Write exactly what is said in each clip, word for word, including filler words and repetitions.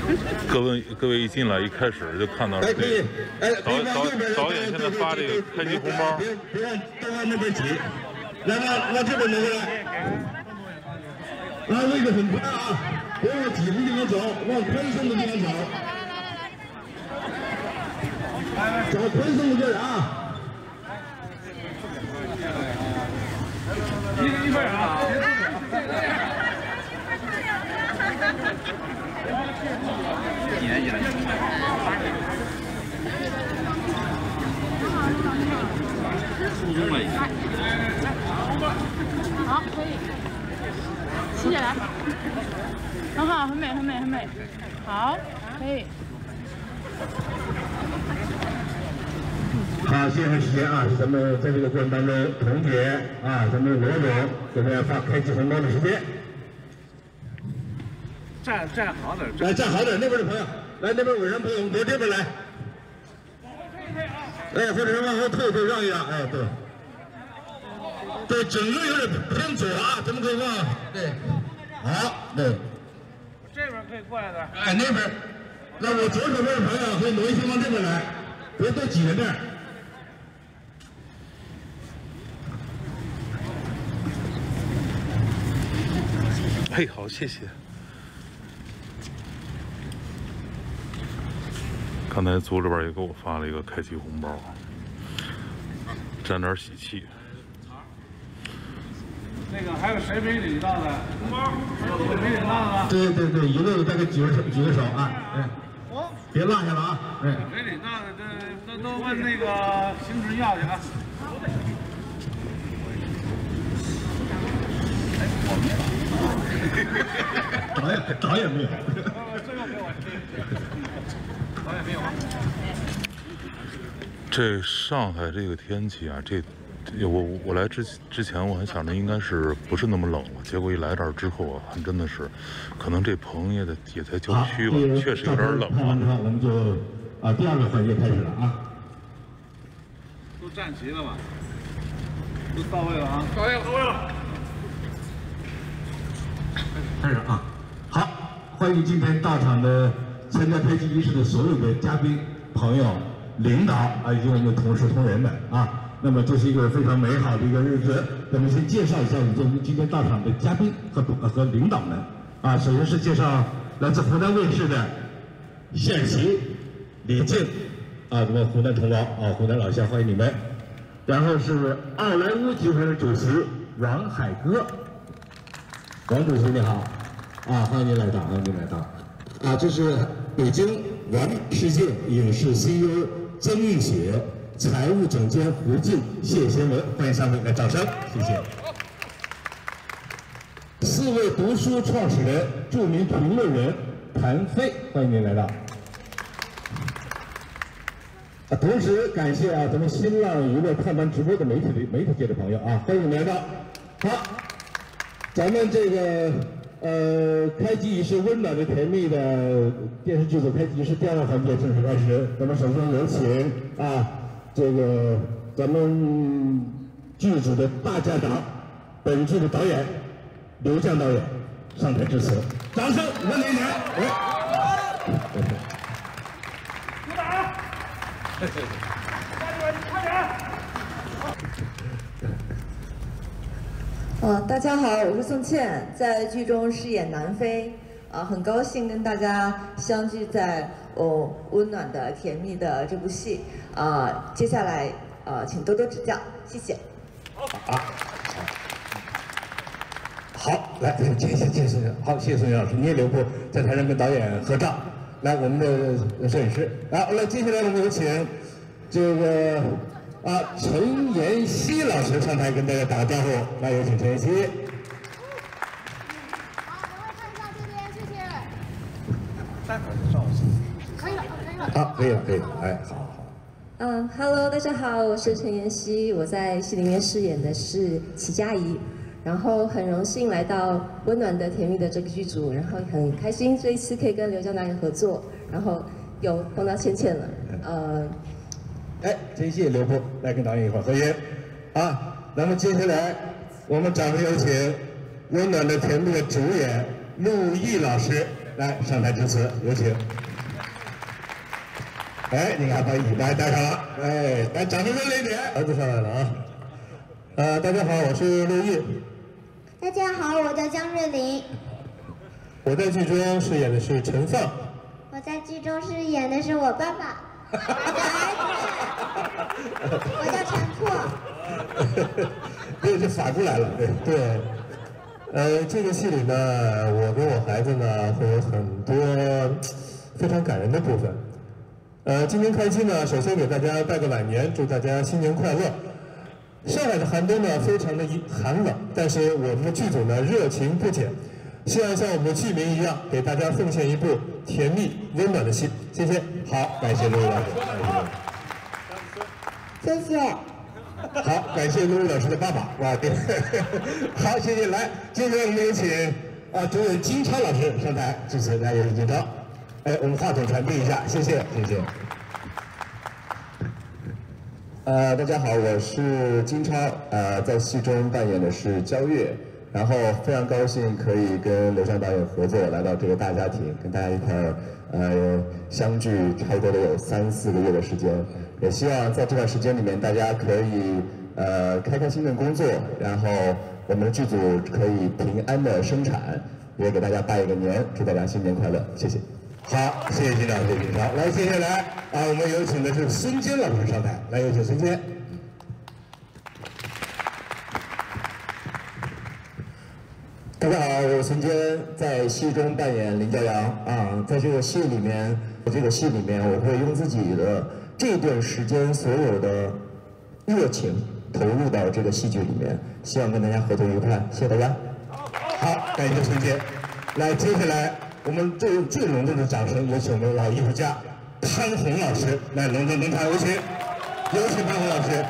各位各位一进来一开始就看到这个导导导演现在发这个开机红包， 别别往别往那边挤，来往往这边挪过来，啊，位置很宽啊，别往挤的地方走，往宽松的地方走，找宽松的地儿啊。 一一份啊！演演。初中了已经。 好，可以。洗起来。很好，很美，很美，很美。好，可以。 好，谢谢时间啊！咱们在这个过程当中，彤姐啊，咱们罗总给大家发开启红包的时间。 站站好点， 来站好点，那边的朋友，来那边尾声朋友，我们从这边来。哎，或者是往后退退让一让，哎，对。对，整个有点偏左啊，咱们可以往对。好，对。 这边可以过来点。 哎，那边，那我左手边的朋友可以挪一些往这边来，别多挤在这儿。 嘿，好，谢谢。刚才组里边也给我发了一个开启红包，沾点喜气。 那个还有谁没领到的？红包，有没领到的吗？ 对对对，一路的大概举个手，举个手啊！哎，别落下了啊！哎， 没领到的，这都都问那个行政要去啊。 导演导演没有， 这个给我，导演没有吗？ 这上海这个天气啊，这我我来之之前我还想着应该是不是那么冷了，结果一来这儿之后啊，还真的是，可能这棚也得也在郊区吧，确实有点冷啊。之后我们就啊第二个环节开始了啊， 都站齐了吧？都到位了啊！到位了，到位了。 开始啊！好，欢迎今天到场的参加开机仪式的所有的嘉宾、朋友、领导啊，以及我们的同事、同仁们啊。那么这是一个非常美好的一个日子。咱们先介绍一下我们今天到场的嘉宾和和领导们啊。首先是介绍来自湖南卫视的县席李静啊，咱们湖南同胞啊，湖南老乡，欢迎你们。然后是奥莱坞集团的主席王海歌。 王主席你好，啊，欢迎您来到，欢迎您来到，啊，这是北京完美世界影视 C E O 曾玉雪，财务总监胡静、谢先文，欢迎三位来掌声，谢谢。四位读书创始人、著名评论人谭飞，欢迎您来到。啊，同时感谢啊，咱们新浪娱乐看班直播的媒体的媒体界的朋友啊，欢迎您来到。好。 咱们这个呃开机仪式温暖的甜蜜的电视剧组开机仪式第二个环节正式开始。咱们首先有请啊这个咱们剧组的大家长，本剧的导演刘江导演上台致辞，掌声欢迎您！哎， 鼓掌！快点！ 呃，大家好，我是宋茜，在剧中饰演南非，啊、呃，很高兴跟大家相聚在哦温暖的甜蜜的这部戏，啊、呃，接下来呃，请多多指教，谢谢。 好啊，好，来，谢谢谢谢，好，谢谢宋老师，你也留步在台上跟导演合照。来，我们的摄影师，好，来，接下来我们有请这个。 啊，陈妍希老师上台跟大家打个招呼，来有请陈妍希。 好，赶快看一下这边，谢谢。 待会儿就照可以了，可以了。 好，可以了，可以了，哎，好好。 嗯 ，Hello， 大家好，我是陈妍希，我在戏里面饰演的是齐佳怡，然后很荣幸来到温暖的甜蜜的这个剧组，然后很开心这一次可以跟刘江导演合作，然后有碰到倩倩了，呃。 哎，真谢谢刘波来跟导演一块合影，啊，那么接下来我们掌声有请温暖的甜蜜的主演陆毅老师来上台致辞，有请。哎，你看把尾巴带上了，哎，来掌声热烈一点。儿子上来了啊！呃，大家好，我是陆毅。 大家好，我叫江瑞琳。 我在剧中饰演的是陈放。 我在剧中饰演的是我爸爸。我的儿子。我叫陈拓。 对，就反过来了，对对。呃，这个戏里呢，我跟我孩子呢会有很多非常感人的部分。呃，今年开机呢，首先给大家拜个晚年，祝大家新年快乐。上海的寒冬呢，非常的寒冷，但是我们的剧组呢热情不减，希望像我们的剧名一样，给大家奉献一部甜蜜温暖的戏。谢谢。好，感谢陆老师。 谢谢。 好，感谢陆老师的爸爸。哇，对。好，谢谢。来，接下来我们有请啊主演金超老师上台致辞。来，有请金超。哎，我们话筒传递一下，谢谢，谢谢。 呃，大家好，我是金超，呃，在戏中扮演的是焦月，然后非常高兴可以跟刘翔导演合作，来到这个大家庭，跟大家一块儿呃相聚，差不多得有三四个月的时间，也希望在这段时间里面，大家可以呃开开心的工作，然后我们的剧组可以平安的生产，也给大家拜一个年，祝大家新年快乐，谢谢。 好，谢谢金导，谢谢金超。来，接下来啊，我们有请的是孙坚老师上台，来，有请孙坚。 大家好，我是孙坚，在戏中扮演林骄阳啊。在这个戏里面，这个戏里面，我会用自己的这段时间所有的热情投入到这个戏剧里面，希望跟大家合作愉快，谢谢大家。 好，感谢孙坚。来，接下来。我们最最隆重的掌声，有请我们的老艺术家潘虹老师来隆重登场，有请，有请潘虹老师。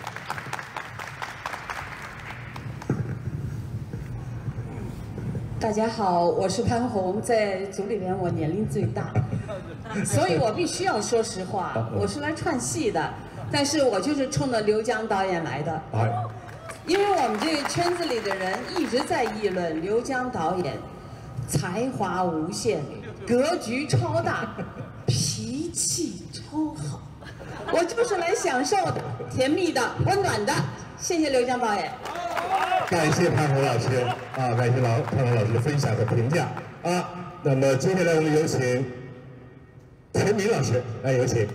大家好，我是潘虹，在组里面我年龄最大，所以我必须要说实话，我是来串戏的，但是我就是冲着刘江导演来的，因为我们这个圈子里的人一直在议论刘江导演。才华无限，格局超大，脾气超好。我就是来享受甜蜜的、温暖的。谢谢刘江导演。 感谢潘虹老师啊，感谢老潘虹老师的分享和评价啊。那么接下来我们有请田明老师，来有请。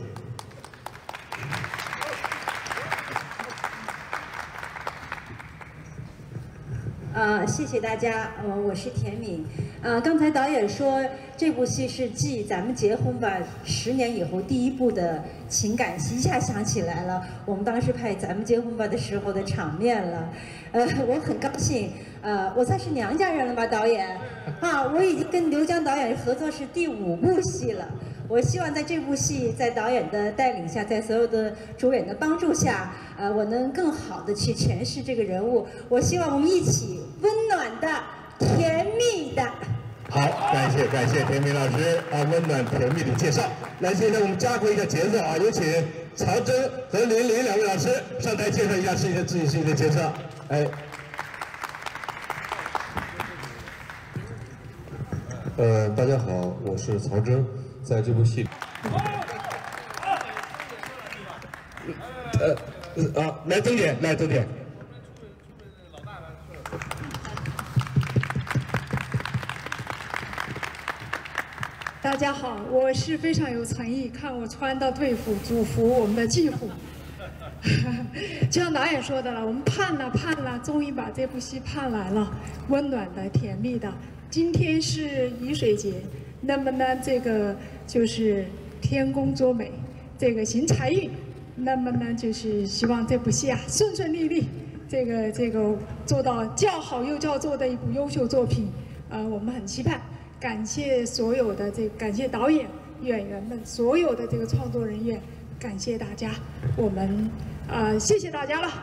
呃，谢谢大家，呃，我是田敏。呃，刚才导演说这部戏是继《咱们结婚吧》十年以后第一部的情感戏，一下想起来了我们当时拍《咱们结婚吧》的时候的场面了。呃，我很高兴，呃，我算是娘家人了吧，导演？啊，我已经跟刘江导演合作是第五部戏了。我希望在这部戏，在导演的带领下，在所有的主演的帮助下，呃，我能更好的去诠释这个人物。我希望我们一起温暖的、甜蜜的。 好，感谢感谢田明老师啊，温暖甜蜜的介绍。来，现在我们加快一下节奏啊，有请曹真和林林两位老师上台介绍一下自己的自己自己的介绍。哎。 呃，大家好，我是曹真。在这部戏， 呃啊，来曾姐，来曾姐。 大家好，我是非常有诚意，看我穿的队服，祝福我们的继父。就像导演说的了，我们盼了盼了，终于把这部戏盼来了，温暖的、甜蜜的。今天是雨水节。那么呢，这个就是天公作美，这个行财运。那么呢，就是希望这部戏啊顺顺利利，这个这个做到叫好又叫座的一部优秀作品。呃，我们很期盼。感谢所有的这个，感谢导演、演员们，所有的这个创作人员，感谢大家。我们呃，谢谢大家了。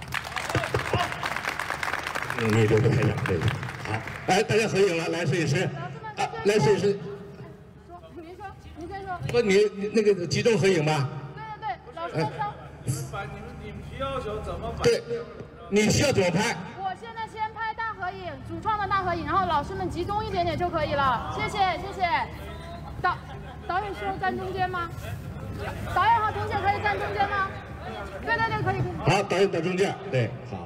嗯，你都不开讲这个。好，来，大家合影了，来，摄影师。啊，来，摄影师。 您说，您先说。 不，你你那个集中合影吧。 对对对，老师先说。 你们把你们你们提要求怎么摆？ 对，你需要怎么拍？ 我现在先拍大合影。 影，主创的大合影，然后老师们集中一点点就可以了。谢谢谢谢。导导演需要站中间吗？导演和同学可以站中间吗？对对对，可以可以。 好，导演到中间，对，好。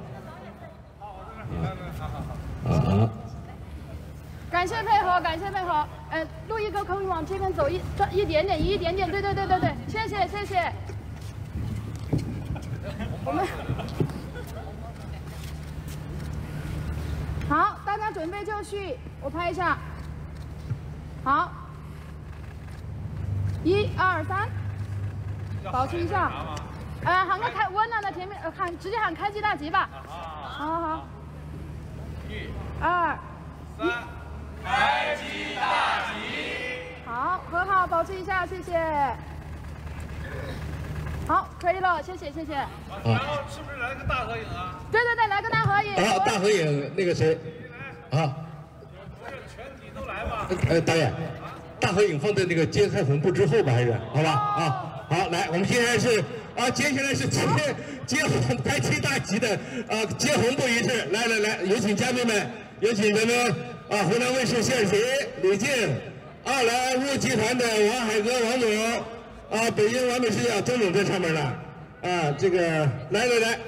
好。 感谢配合，感谢配合。呃，陆毅哥可以往这边走一转一点点，一点点。对对对对对，谢谢谢谢。我们好，大家准备就绪，我拍一下。好，一二三，保持一下。呃，喊个开温暖的甜蜜，呃，喊直接喊开机大吉吧。好好好。一、二、三，开机大吉。好，很好，保持一下，谢谢。好，可以了，谢谢谢谢。 然后是不是来个大合影啊？ 对对对，来个大合影。 好，大合影，那个谁，啊。 全体都来吧。 呃，导演，大合影放在那个揭开红布之后吧，还是好吧？啊，好，来，我们现在是啊，接下来是揭揭红开机大吉的啊揭红布仪式，来来来，有请嘉宾们，有请咱们啊湖南卫视谢尔奇、李静，奥莱物集团的王海哥王总。啊，北京完美视角周总在上面呢，啊，这个来来来，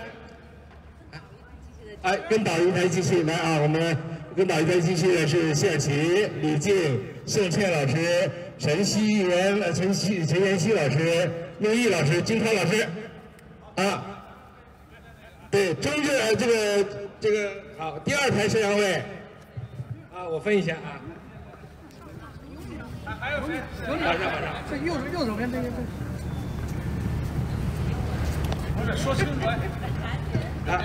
哎，跟导一台机器来啊，我们跟导一台机器的是谢尔奇、李静、盛倩老师、陈希元、呃陈希陈妍希老师、陆毅老师、金超老师，啊，对，中置呃这个这个好，第二排摄像位，啊，我分一下啊。 还有谁？ 马上马上， 这右手右手边这个这。我得说清楚。 啊。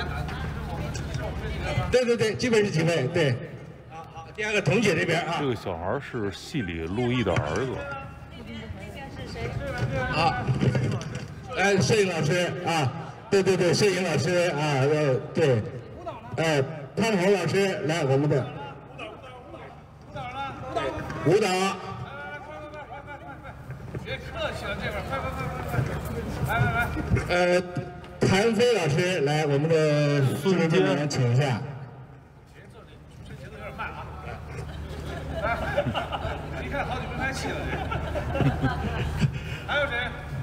对对对，基本是几位，对。好好，第二个彤姐这边啊。 这个小孩是戏里陆毅的儿子。 啊。哎，摄影老师啊，对对对，摄影老师啊，呃对，哎，汤红老师来我们的。舞蹈。 别客气了，这边快快快快快，来来来。 呃，谭飞老师来，我们的孙经理请一下。 这节奏有点慢啊。来，你看好几分开气了这。还有谁？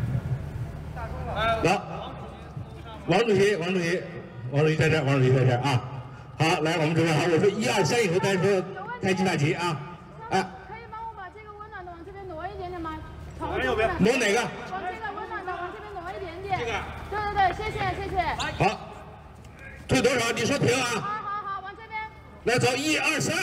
来，王主席，王主席，王主席在这儿，王主席在这儿啊。好，来，我们准备好，我说一二三以后，大家说开机大吉啊，哎。 往右边， 挪哪个？ 往这个温暖的，往这边挪一点点。这个。对对对，谢谢谢谢。 好，退多少？你说停啊。 好好好，往这边。 来走，一二三，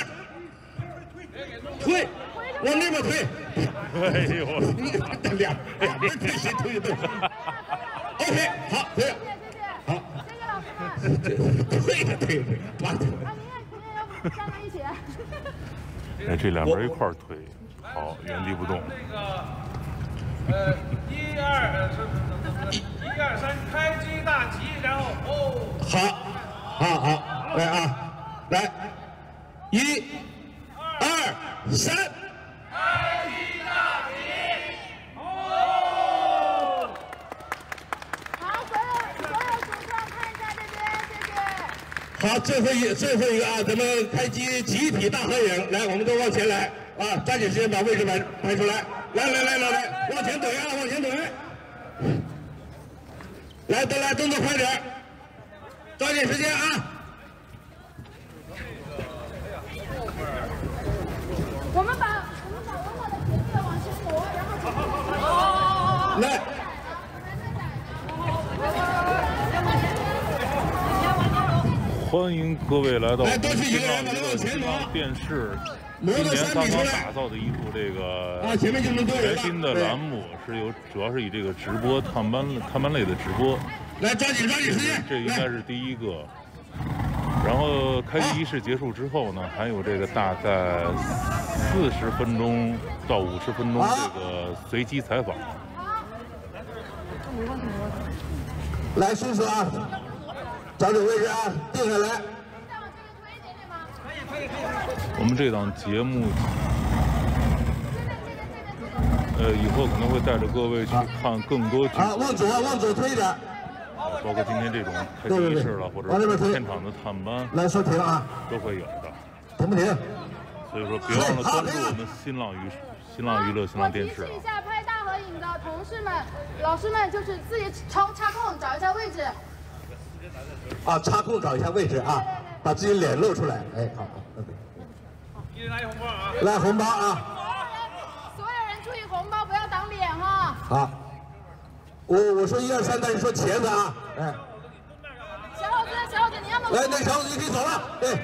退，往那边退。 哎呦， 你两两边退，谁退就对。OK， 好，退。 谢谢谢谢。 好， 谢谢老师们。 退着退着，完退。 啊，您也您也要站在一起。 哎，这两边一块儿推，好，原地不动。 那个。呃，一二，呃，是是是，一二三，开机大吉，然后哦。 好，好，好，来啊，来，一、二、三， 开机大吉，哦。 好，所有所有主创看一下这边，谢谢。 好，最后一最后一个啊，咱们开机集体大合影，来，我们都往前来啊，抓紧时间把位置摆摆出来。来来来来来，往前怼啊，往前怼！来，都来，动作快点，抓紧时间啊！ 我们把我们把温暖的甜蜜往前挪，然后来。 欢迎各位来到来，多去几个人，把它往前挪。 电视。今年刚刚打造的一部这个全新的栏目，是由主要是以这个直播探班探班类的直播。 来，抓紧抓紧时间， 这应该是第一个。然后开机仪式结束之后呢，还有这个大概四十分钟到五十分钟这个随机采访。 来，顺手啊，找准位置啊，定下来。 我们这档节目，呃，以后可能会带着各位去看更多剧。 啊，往左，往左推一点。 包括今天这种开机仪式了，或者现场的探班， 来说停啊， 都会有的。 停不停？ 所以说，别忘了关注我们新浪娱新浪娱乐、新浪电视啊。 我提示一下，拍大合影的同事们、老师们，就是自己抽插空找一下位置。 啊，插空找一下位置啊，把自己脸露出来。哎，好好， 一人拿一红包啊！ 来红包啊！ 所有人注意红包，不要挡脸哈。 好，我我说一二三，但是说茄子啊，哎。 小伙子，小伙子，你要么来，那个小伙子你可以走了，对。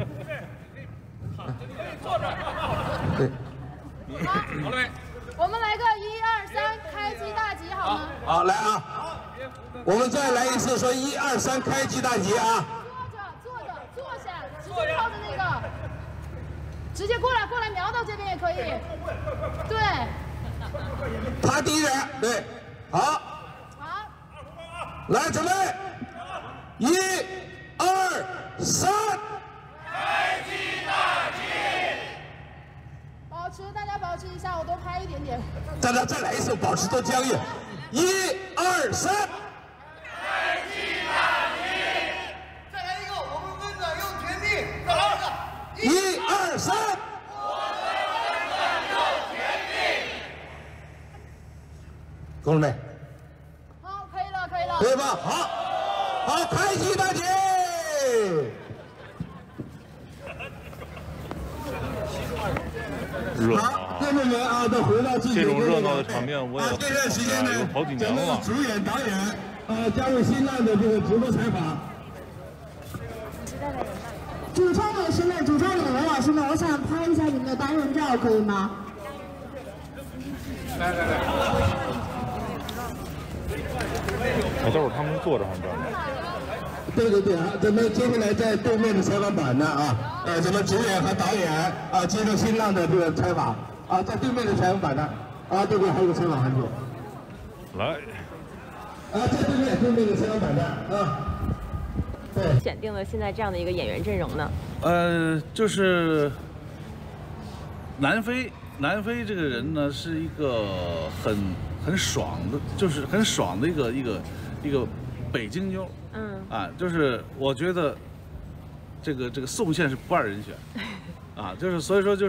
坐着。 对。 好， 好了没？ 我们来个一二三，开机大吉好吗？ 好，来啊！我们再来一次，说一二三，开机大吉啊！ 坐着，坐着，坐下，直接靠着那个，直接过来，过来瞄到这边也可以。对。 他第一人，对，好。 好。 来，准备，一、二、三。 开机大吉！ 保持，大家保持一下，我多拍一点点。 再来，再来一次，保持多僵硬。一、二、三。 开机大吉！再来一个，我们温暖又甜蜜。再来一个。 一、二、三。 我们温暖又甜蜜。 够了没？ 好，可以了，可以了。 可以吧？好，好，开机大吉！好，各部门啊，都回到自己这种热闹的场面，我也这段时间呢， 有好几年了。 主演、导演啊，加入新浪的这个直播采访。 主创老师们、主创演员老师们，我想拍一下你们的单人照，可以吗？ 来来来。 哎，待会儿他们坐着还是站着？ 对对对啊，咱们接下来在对面的采访板呢啊，呃，咱们主演和导演啊接受新浪的这个采访啊，在对面的采访板呢啊，对对，还有个采访环节。 来。 啊，在对面对面的采访板呢啊。对。 选定了现在这样的一个演员阵容呢？ 呃，就是南非，南非这个人呢是一个很很爽的，就是很爽的一个一个一个北京妞。嗯。啊，就是我觉得这个这个宋茜是不二人选，啊，就是所以说就是，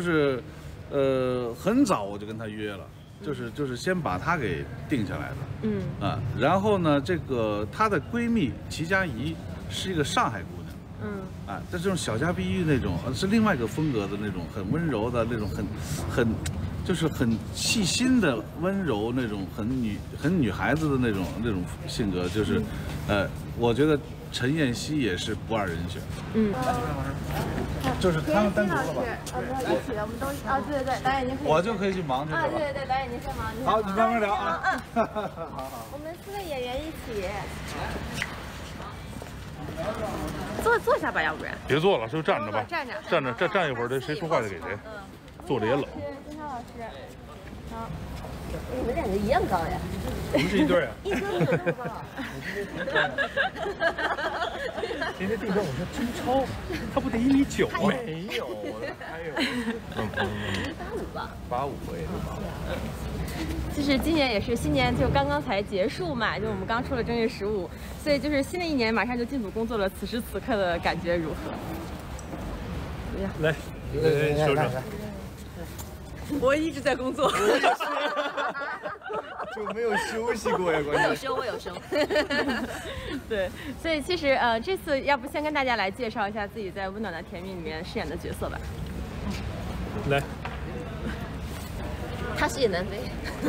呃，很早我就跟她约了，就是就是先把她给定下来的。嗯。啊，然后呢，这个她的闺蜜齐佳怡是一个上海姑娘。嗯。啊，但这种小家碧玉那种是另外一个风格的那种，很温柔的那种，很很。就是很细心的温柔那种，很女很女孩子的那种那种性格，就是，呃，我觉得陈妍希也是不二人选。嗯，就是他们单独了吧？ 呃，一起的，我们都啊，对对对，导演您可以。 我就可以去忙去啊，对对对，导演您先忙。 好，你慢慢聊啊。 嗯，好好。我们四个演员一起。坐坐下吧，要不然。 别坐了，就站着吧。 站着。 站着，站站一会儿，这谁说话就给谁。嗯。坐着也冷。 金超老师，好， 你们两个一样高呀？ 我们是一对啊。 一哥没有那么高。 今天订正我说金超，他不得一米九吗？ 没有， 还有。 八五吧。 八五也是八五。 就是今年也是新年，就刚刚才结束嘛，就我们刚出了正月十五，所以就是新的一年马上就进组工作了，此时此刻的感觉如何？ 来，来说说。 我一直在工作， 我也是，就没有休息过呀，关键。 我有休，我有休。对，所以其实呃，这次要不先跟大家来介绍一下自己在《温暖的甜蜜》里面饰演的角色吧。 来。 他饰演南非。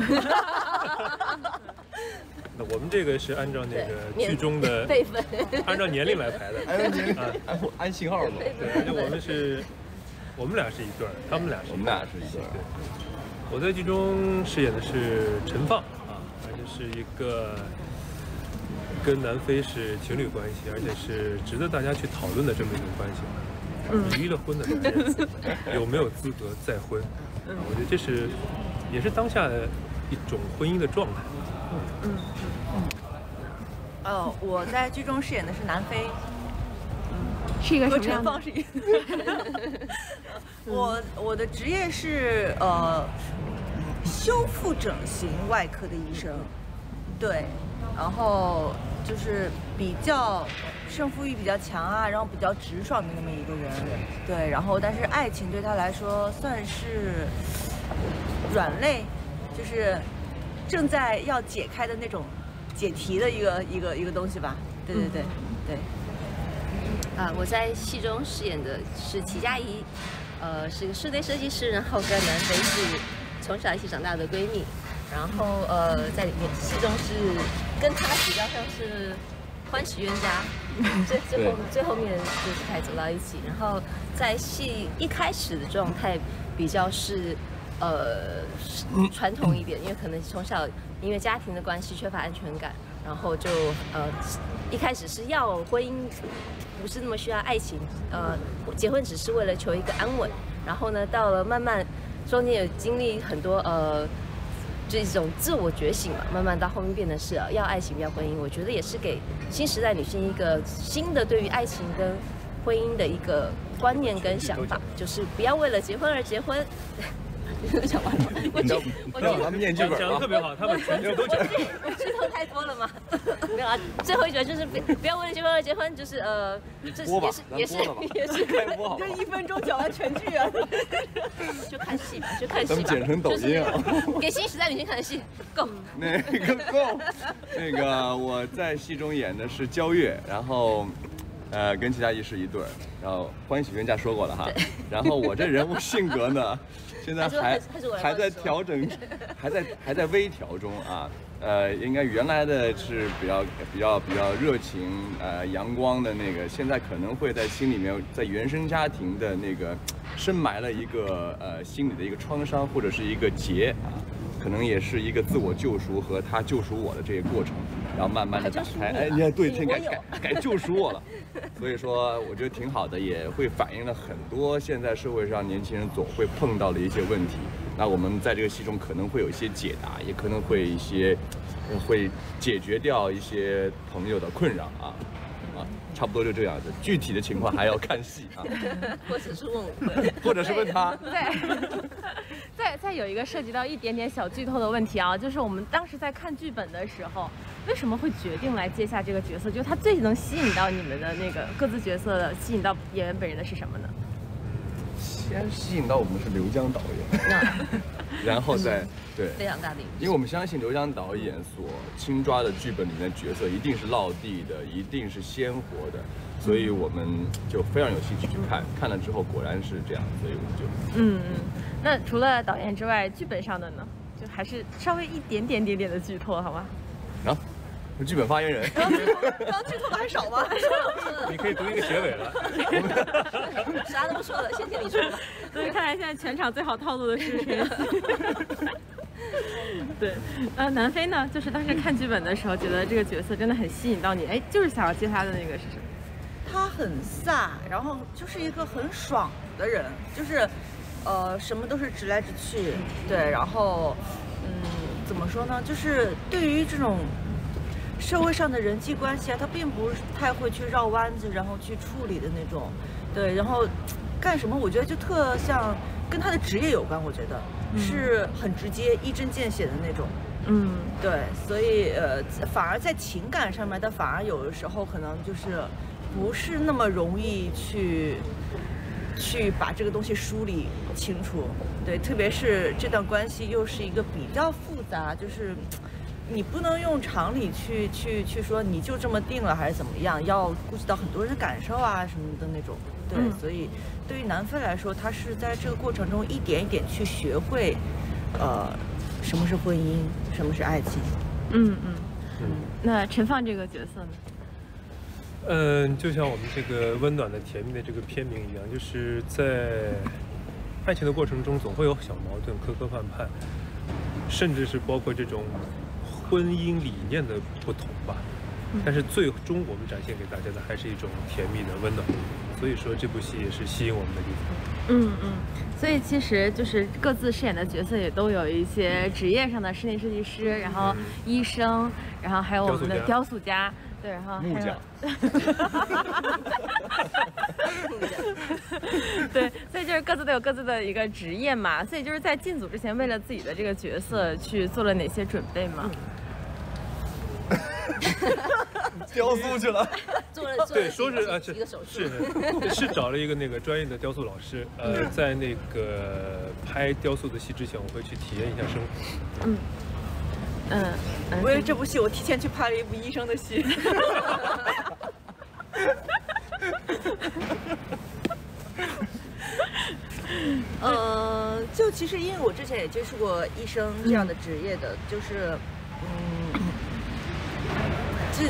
那我们这个是按照那个剧中的辈分， 按照年龄来排的， 按年龄按按信号嘛。 对，那我们是。我们俩是一对儿，他们俩是我们俩是一对儿。 我在剧中饰演的是陈放啊，而且是一个跟南非是情侣关系，而且是值得大家去讨论的这么一种关系。嗯。离了婚的男人有没有资格再婚？嗯，我觉得这是也是当下一种婚姻的状态。 嗯嗯。呃，我在剧中饰演的是南非。 是一个什么样的？ 和陈放是一我我的职业是呃修复整形外科的医生，对，然后就是比较胜负欲比较强啊，然后比较直爽的那么一个人。对，然后但是爱情对他来说算是软肋，就是正在要解开的那种解题的一个一个一个东西吧。对对对、嗯、对。 啊，我在戏中饰演的是齐佳怡，呃，是个室内设计师，然后跟南非是从小一起长大的闺蜜，然后呃，在里面戏中是跟她比较像是欢喜冤家，最最后最后面就是才走到一起，然后在戏一开始的状态比较是呃传统一点，因为可能从小因为家庭的关系缺乏安全感，然后就呃一开始是要婚姻。不是那么需要爱情，呃，结婚只是为了求一个安稳。然后呢，到了慢慢中间有经历很多呃这种自我觉醒嘛，慢慢到后面变得是、呃、要爱情要婚姻。我觉得也是给新时代女性一个新的对于爱情跟婚姻的一个观念跟想法，就是不要为了结婚而结婚。讲完了，我觉我觉得他们念剧本讲得特别好，他们全剧都讲。 剧透太多了嘛？没有啊，最后一句就是不不要为了结婚而结婚，就是呃，这也是也是也是开播好。 这一分钟讲完全剧啊！ 就看戏吧，就看戏吧。 咱们剪成抖音啊！ 给新时代女性看的戏够。 那个够。那个我在戏中演的是焦月，然后。呃，跟齐佳怡是一对儿，然后欢喜冤家说过了哈，然后我这人物性格呢，现在还还在调整，还在还在微调中啊，呃，应该原来的是比较比较比较热情呃阳光的那个，现在可能会在心里面，在原生家庭的那个深埋了一个呃心理的一个创伤或者是一个结啊，可能也是一个自我救赎和他救赎我的这个过程。然后慢慢的打开，哎，你看，对，改改改救赎我了，所以说我觉得挺好的，也会反映了很多现在社会上年轻人总会碰到的一些问题。那我们在这个戏中可能会有一些解答，也可能会一些会解决掉一些朋友的困扰啊啊，差不多就这样子。具体的情况还要看戏啊， 或者是问我， 或者是问他。 对。再再有一个涉及到一点点小剧透的问题啊，就是我们当时在看剧本的时候，为什么会决定来接下这个角色？就是他最能吸引到你们的那个各自角色的，吸引到演员本人的是什么呢？ 先吸引到我们的是刘江导演，然后再对非常大的， 因为我们相信刘江导演所亲抓的剧本里面的角色一定是落地的，一定是鲜活的。所以我们就非常有兴趣去看，看了之后果然是这样，所以我们就嗯嗯。那除了导演之外，剧本上的呢，就还是稍微一点点点点的剧透，好吗？ 啊，剧本发言人。 刚刚剧透的还少吗？ 你可以读一个结尾了。 啥都不说了，先听你说吧。 所以看来现在全场最好套路的是谁？对，呃，南非呢，就是当时看剧本的时候，觉得这个角色真的很吸引到你，哎，就是想要接他的那个是什么？ 他很飒，然后就是一个很爽的人，就是，呃，什么都是直来直去，对，然后，嗯，怎么说呢？就是对于这种社会上的人际关系啊，他并不是太会去绕弯子，然后去处理的那种，对，然后干什么，我觉得就特像跟他的职业有关，我觉得。是很直接、一针见血的那种， 嗯， 对，所以呃，反而在情感上面，他反而有的时候可能就是不是那么容易去去把这个东西梳理清楚，对，特别是这段关系又是一个比较复杂，就是你不能用常理去去去说你就这么定了还是怎么样，要顾及到很多人的感受啊什么的那种。对，嗯、所以对于南非来说，他是在这个过程中一点一点去学会，呃，什么是婚姻，什么是爱情。 嗯嗯嗯。那陈放这个角色呢？ 嗯，就像我们这个温暖的、甜蜜的这个片名一样，就是在爱情的过程中，总会有小矛盾、磕磕绊绊，甚至是包括这种婚姻理念的不同吧。但是最终我们展现给大家的还是一种甜蜜的、温暖的。所以说这部戏也是吸引我们的地方。 嗯嗯，所以其实就是各自饰演的角色也都有一些职业上的室内设计师，然后医生，然后还有我们的雕塑家，对，然后还有对，所以就是各自都有各自的一个职业嘛。所以就是在进组之前，为了自己的这个角色去做了哪些准备吗？ 雕塑去了。 做了对，说是啊是一个手术， 是是找了一个那个专业的雕塑老师，呃，在那个拍雕塑的戏之前，我会去体验一下生活。 嗯。嗯， 为了这部戏，我提前去拍了一部医生的戏。呃，就其实因为我之前也接触过医生这样的职业的，就是嗯，这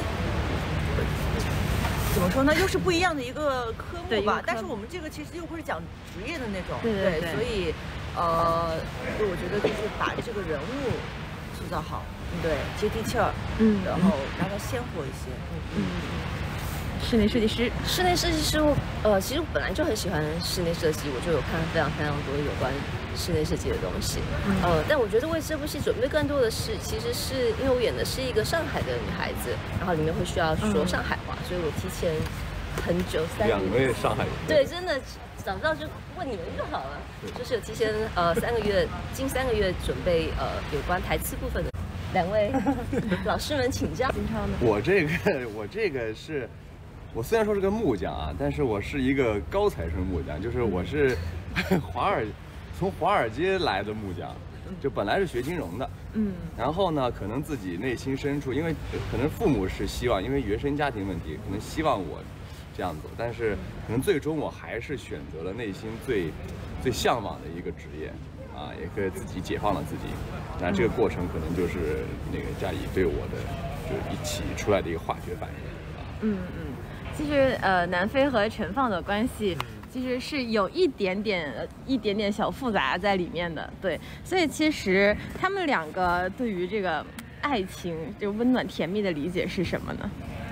怎么说呢？又是不一样的一个科目吧。但是我们这个其实又不是讲职业的那种， 对对对， 所以呃，我觉得就是把这个人物塑造好，对，接地气儿，嗯，然后让它鲜活一些，嗯嗯。 室内设计师， 室内设计师，我呃，其实我本来就很喜欢室内设计，我就有看非常非常多有关室内设计的东西。嗯、呃，但我觉得为这部戏准备更多的是，其实是因为我演的是一个上海的女孩子，然后里面会需要说上海话，嗯、所以我提前很久三两位上海人， 对，真的找不到就问你们就好了，就是有提前呃三个月，近三个月准备呃有关台词部分的两位老师们请教。金超呢？ 我这个我这个是。我虽然说是个木匠啊，但是我是一个高材生木匠，就是我是华尔从华尔街来的木匠，就本来是学金融的，嗯，然后呢，可能自己内心深处，因为可能父母是希望，因为原生家庭问题，可能希望我这样走，但是可能最终我还是选择了内心最最向往的一个职业，啊，也给自己解放了自己，那这个过程可能就是那个嘉怡对我的就一起出来的一个化学反应，啊， 嗯嗯。其实，呃，南非和陈放的关系其实是有一点点、一点点小复杂在里面的，对。所以其实他们两个对于这个爱情、这个温暖甜蜜的理解是什么呢？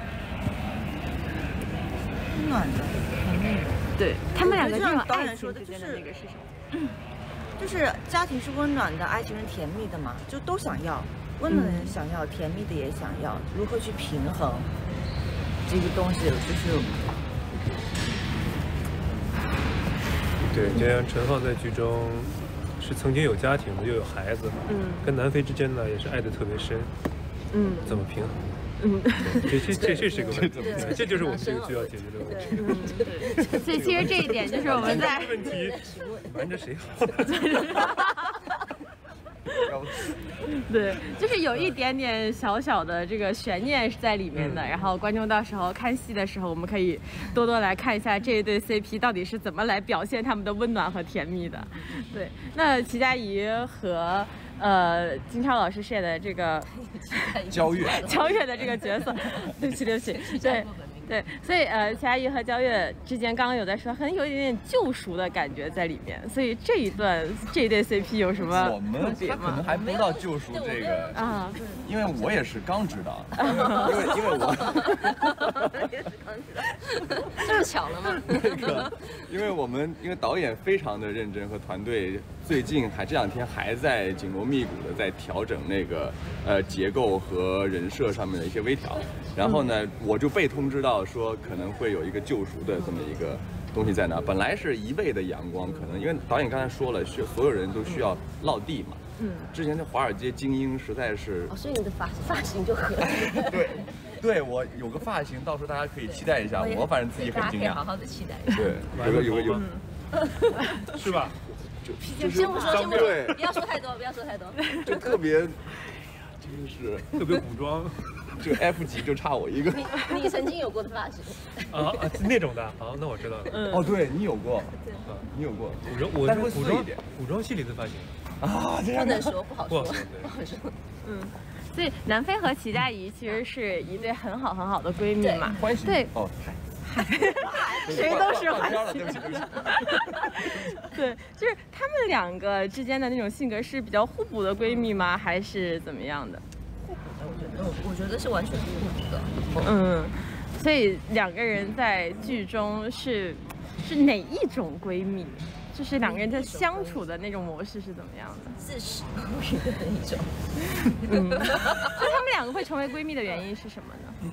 温暖的、甜蜜的。 对他们两个这种导演说的就是那个是什么？就是家庭是温暖的，爱情是甜蜜的嘛，就都想要，温暖的想要，甜蜜的也想要，如何去平衡？这个东西就是， 对，就像陈放在剧中是曾经有家庭的，又有孩子，嗯，跟南非之间呢也是爱得特别深，嗯，怎么平衡？嗯，这这这这是个问题，这就是我们这个需要解决的问题。 嗯，对。所以其实这一点就是我们在问题瞒着谁好？ 对，就是有一点点小小的这个悬念是在里面的，嗯、然后观众到时候看戏的时候，我们可以多多来看一下这一对 C P 到底是怎么来表现他们的温暖和甜蜜的。对，那齐佳怡和呃金超老师饰演的这个焦月， 焦月的这个角色，对不起对不起，对。对，所以呃，齐佳怡和焦月之间刚刚有在说，很有一点点救赎的感觉在里面。所以这一段这一对 C P 有什么我们他可能还不知道救赎这个啊，因为我也是刚知道，因为因为我也是刚知道，这么巧了吗？ 那个，因为我们因为导演非常的认真和团队最近还这两天还在紧锣密鼓的在调整那个呃结构和人设上面的一些微调，然后呢，我就被通知到。说可能会有一个救赎的这么一个东西在那，本来是一味的阳光，可能因为导演刚才说了，是所有人都需要落地嘛。嗯。之前的华尔街精英实在是。 哦，所以你的发发型就合适。 对，对我有个发型，到时候大家可以期待一下。我反正自己很惊讶。 好好的期待一下。 对，有个有个有。 是吧？ 就就是先不说，先不说，不要说太多，不要说太多。 就特别，哎呀，真是特别古装。 这个 F 级就差我一个。 你你曾经有过的发型啊啊那种的啊，那我知道了。 嗯、哦，对你有过， 对， 你有过。 古装，我是古装古装戏里的发型啊，这样不能说，不好说， 不好说。 嗯，所以南非和齐佳怡其实是一对很好很好的闺蜜嘛。 关系对。 哦， 嗨。谁都是欢喜。对，就是他们两个之间的那种性格是比较互补的闺蜜吗？还是怎么样的？ 我觉得，我觉得是完全是互补的。 嗯，所以两个人在剧中是是哪一种闺蜜？就是两个人在相处的那种模式是怎么样的？ 自始不渝的那种。 嗯，那他们两个会成为闺蜜的原因是什么呢？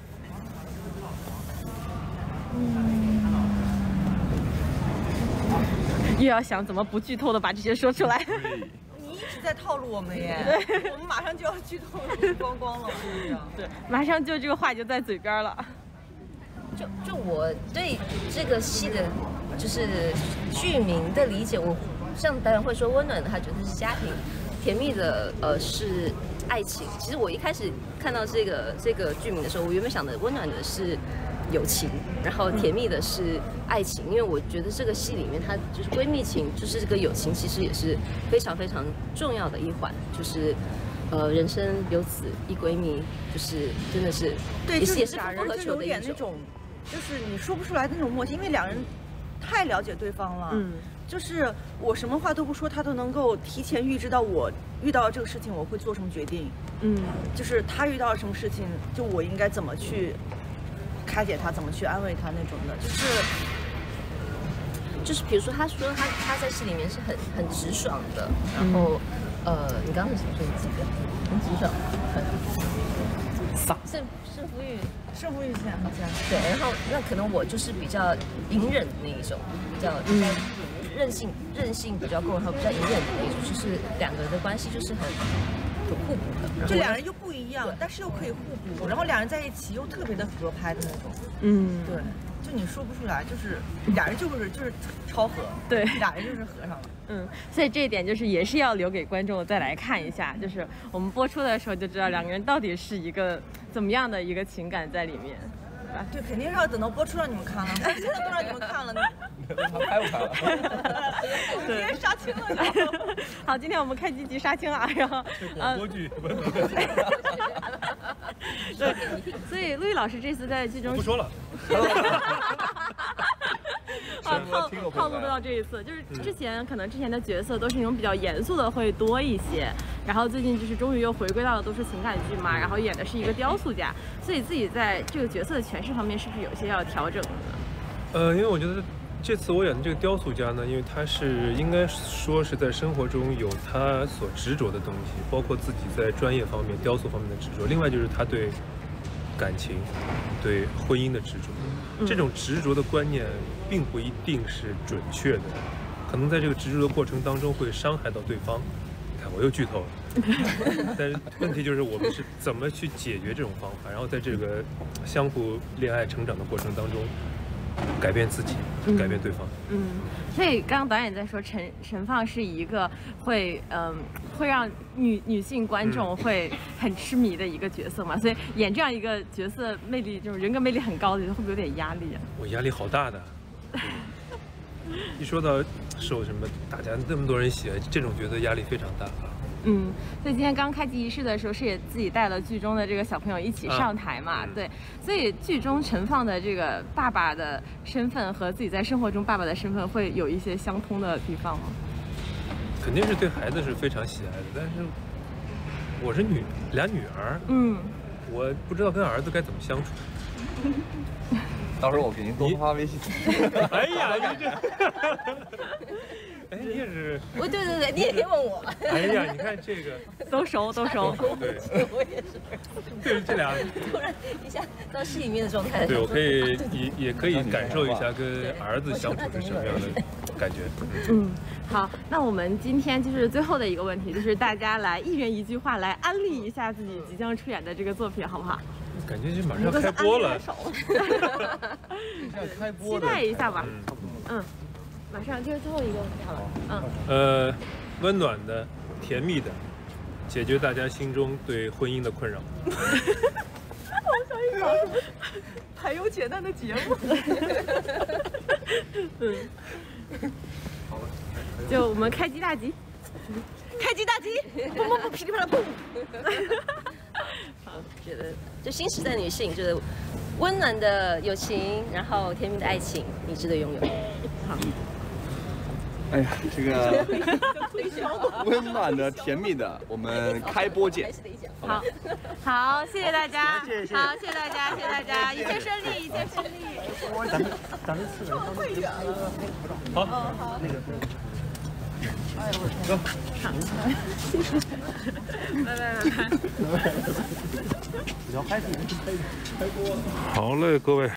嗯，又要想怎么不剧透的把这些说出来。 你一直在套路我们耶，我们马上就要剧透光光了，我跟你讲。 对，马上就这个话就在嘴边了。 就就我对这个戏的，就是剧名的理解，我像导演会说温暖的，他觉得是家庭；甜蜜的，呃是爱情。其实我一开始看到这个这个剧名的时候，我原本想的温暖的是友情，然后甜蜜的是爱情，因为我觉得这个戏里面它就是闺蜜情，就是这个友情，其实也是非常非常重要的一环，就是呃人生有此一闺蜜，就是真的是对， 也是也是俩不可人就有求的一种。 点那种，就是你说不出来的那种默契，因为两人太了解对方了。 嗯， 就是我什么话都不说，他都能够提前预知到我遇到这个事情我会做什么决定。 嗯， 就是他遇到了什么事情，就我应该怎么去开解他，怎么去安慰他那种的，就是。 就是比如说，他说他他在戏里面是很很直爽的，然后、嗯、呃，你刚刚是什么说？你记得？很直爽，很撒胜胜负欲， 胜负欲线好像对。然后那可能我就是比较隐忍的那一种，比较比较韧性韧性比较够，然后比较隐忍的那一种，就是两个人的关系就是很很互补的。 就两人又不一样，但是又可以互补，然后两人在一起又特别的合拍的那种。 嗯， 对。就你说不出来，就是俩人就是就是超合， 对， 俩人就是合上了。 嗯，所以这一点就是也是要留给观众再来看一下，就是我们播出的时候就知道两个人到底是一个怎么样的一个情感在里面。 啊，对，肯定是要等到播出让你们看了，现在都让你们看了，你拍不拍了？ 直接杀青了。 好，今天我们开机即杀青啊，然后广播剧， 对，所以陆毅老师这次在剧中不说了。 啊，套套路到这一次，就是之前、嗯、可能之前的角色都是那种比较严肃的会多一些，然后最近就是终于又回归到了都是情感剧嘛，然后演的是一个雕塑家，所以自己在这个角色的诠释方面是不是有些要调整的呢？ 呃，因为我觉得这次我演的这个雕塑家呢，因为他是应该说是在生活中有他所执着的东西，包括自己在专业方面、雕塑方面的执着，另外就是他对感情、对婚姻的执着。这种执着的观念并不一定是准确的，可能在这个执着的过程当中会伤害到对方。你看，我又剧透了。但是问题就是我们是怎么去解决这种方法，然后在这个相互恋爱成长的过程当中，改变自己，改变对方。 嗯，所以刚刚导演在说陈陈放是一个会嗯会让女女性观众会很痴迷的一个角色嘛，所以演这样一个角色，魅力就是人格魅力很高的，会不会有点压力啊？ 我压力好大的。一说到受什么大家那么多人喜爱，这种角色压力非常大啊。 嗯，所以今天刚开机仪式的时候，是也自己带了剧中的这个小朋友一起上台嘛？啊、对，所以剧中陈放的这个爸爸的身份和自己在生活中爸爸的身份会有一些相通的地方吗？ 肯定是对孩子是非常喜爱的，但是我是女俩女儿， 嗯， 我不知道跟儿子该怎么相处。 到时候我给您多发微信。 哎呀，你这。哎，你也是？ 哦，对对对，你也可以问我。 哎呀，你看这个都熟都熟。 对， 我也是。 对，这俩突然一下到戏里面的状态。 对，我可以也也可以感受一下跟儿子相处是什么样的感觉。 嗯，好，那我们今天就是最后的一个问题，就是大家来一人一句话来安利一下自己即将出演的这个作品，好不好？ 感觉就马上开播了。 开播期待一下吧。嗯。马上就是最后一个问题好了，嗯， 呃，温暖的、甜蜜的，解决大家心中对婚姻的困扰。 我想一搞什么排忧解难的节目。 嗯，就我们开机大吉， 开机大吉，砰砰砰，噼里啪啦砰。 好，觉得就新时代女性就是温暖的友情，然后甜蜜的爱情，你值得拥有。好。 哎呀，这个温暖的、甜蜜的，我们开播见。 好，好，谢谢大家，好，谢谢大家，谢谢大家，一切顺利，一切顺利。 咱们咱们四个会员。好，好，那个。 哎呦我天！走，来来来来。 好嘞，各位。